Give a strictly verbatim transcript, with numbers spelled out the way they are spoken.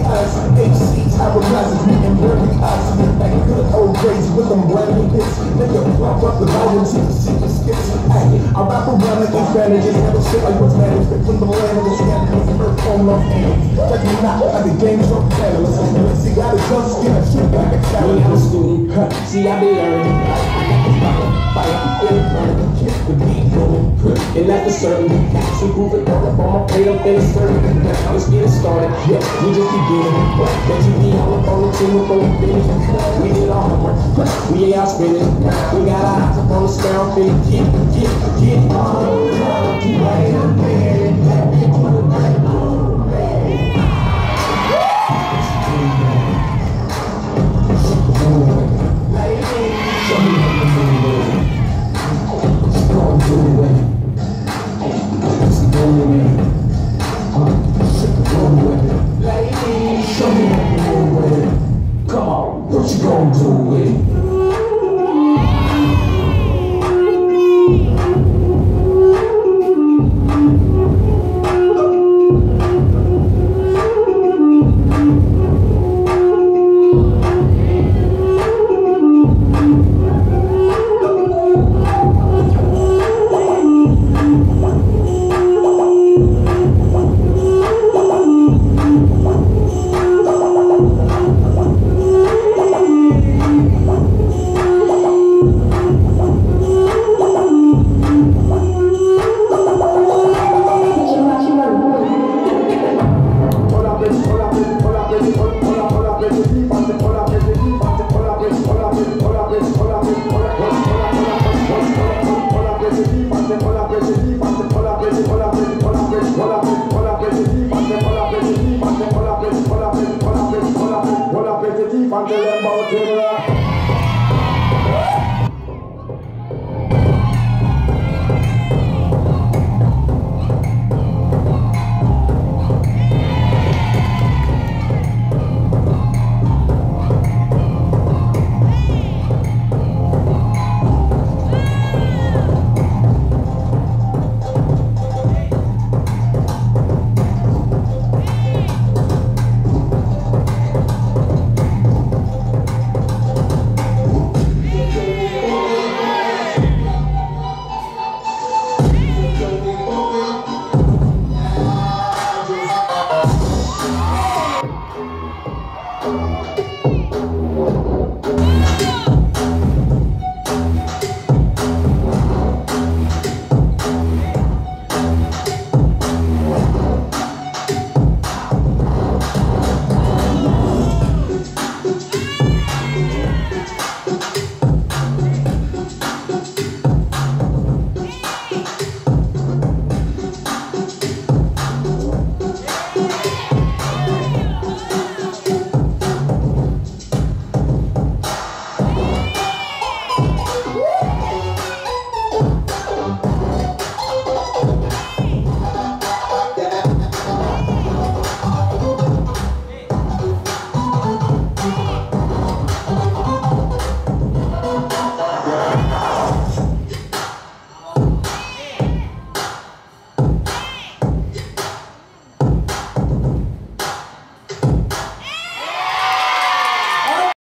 eyes, H C, terrorizes me and burning eyes. Like good old crazy with them brand hits. Nigga, pump up the volume to the secret skits. Ay, I rap around like advantages, handle shit like what's managed. Pick from the land of the scandalous, earth on off hands. Check me not, I be game so panelist. See, I the jump skin, I shoot like a challenge. I'm a student, huh? See, I be learning. I got the fire, fire, feel burning. Kick the beat going, and that's for certain. So prove it all up on my plate, I'm feeling certain. Now let's get it started, yeah, we just beginning. Bet you be all up on the team before we finish. We did our homework, we ain't out spinning. We got our eyes up on the sparrow, finna get, get, get. Oh, wait a minute.